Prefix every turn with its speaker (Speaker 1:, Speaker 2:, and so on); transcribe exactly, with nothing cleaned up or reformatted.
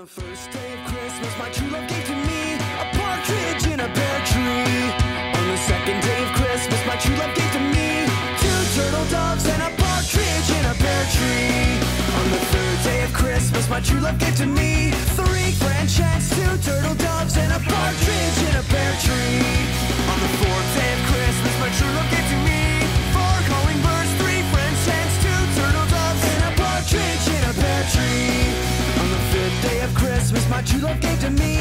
Speaker 1: the first day of Christmas, my true love gave to me a partridge in a pear tree. On the second day of Christmas, my true love gave to me two turtle doves and a partridge in a pear tree. On the third day of Christmas, my true love gave to me three French hens, two turtle doves and a partridge in a pear tree. On the fourth day of Christmas, my true love gave to me four calling birds, three French hens, two turtle doves and a partridge in a pear tree. On the fifth day of Christmas, my true love gave to me